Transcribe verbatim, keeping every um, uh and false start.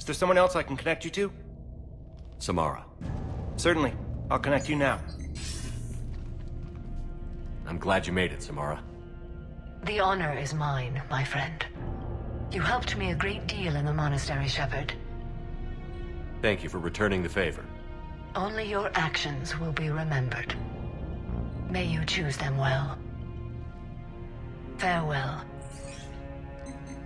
there someone else I can connect you to? Samara. Certainly. I'll connect you now. I'm glad you made it, Samara. The honor is mine, my friend. You helped me a great deal in the monastery, Shepard. Thank you for returning the favor. Only your actions will be remembered. May you choose them well. Farewell.